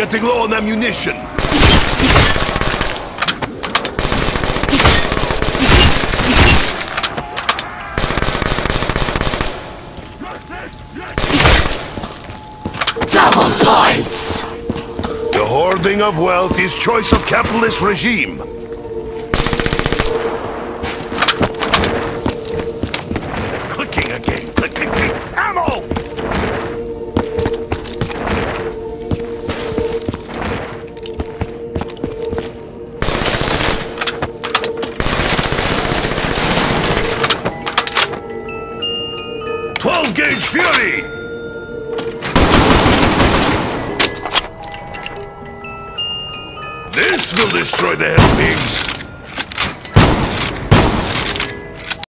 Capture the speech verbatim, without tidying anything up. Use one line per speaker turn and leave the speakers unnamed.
getting low on ammunition.
Double points!
The hoarding of wealth is choice of capitalist regime. Clicking again. Click, click, click. Ammo! twelve gauge Fury! This will destroy the hell pigs!